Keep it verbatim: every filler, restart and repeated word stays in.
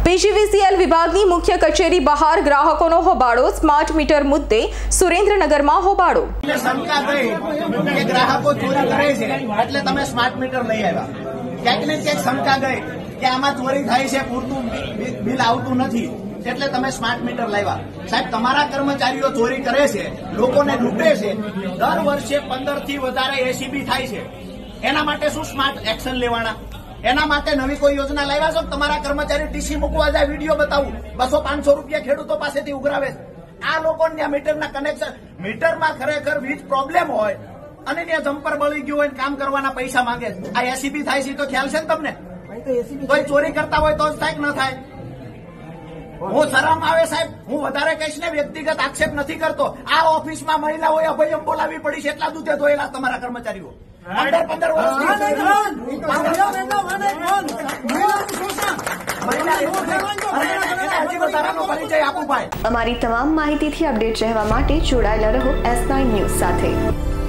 PGVCL વિભાગની મુખ્ય કચેરી બહાર ગ્રાહકોનો હોબાળો, સ્માર્ટ મીટર મુદ્દે સુરેન્દ્રનગરમાં હોબાળો। શંકા ગઈ કે ગ્રાહકો ચોરી કરે છે એટલે તમે સ્માર્ટ મીટર લઈ આવ્યા। ક્યાંક ને ક્યાંક શંકા ગઈ કે આમાં ચોરી થાય છે, પૂરતું બિલ આવતું નથી એટલે તમે સ્માર્ટ મીટર લાવ્યા। સાહેબ, તમારા કર્મચારીઓ ચોરી કરે છે, લોકોને લૂંટે છે, દર વર્ષે પંદર થી વધારે એસીબી થાય છે। એના માટે શું સ્માર્ટ એક્શન લેવાના? એના માટે નવી કોઈ યોજના લાવ્યા છો? તમારા કર્મચારી ટીસી મૂકવા જાય, વિડીયો બતાવું, બસો પાંચસો રૂપિયા ખેડૂતો પાસેથી ઉઘરાવે છે। આ લોકોને મીટરના કનેક્શન, મીટરમાં ખરેખર વીજ પ્રોબ્લેમ હોય અને ત્યાં જમ્પર બળી ગયું હોય, કામ કરવાના પૈસા માંગે છે। આ એસીબી થાય છે તો ખ્યાલ છે ને તમને? કોઈ ચોરી કરતા હોય તો જ થાય કે ન થાય? હું શરમ આવે સાહેબ, હું વધારે કહીશ ને, વ્યક્તિગત આક્ષેપ નથી કરતો। આ ઓફિસમાં મહિલાઓએ અભયમ બોલાવી પડી છે, એટલા દૂધે ધોયેલા તમારા કર્મચારીઓ પંદર પંદર વર્ષથી પરિચય આપું ભાઈ। અમારી તમામ માહિતીથી અપડેટ રહેવા માટે જોડાયેલા રહો એસ નાઇન ન્યૂઝ સાથે।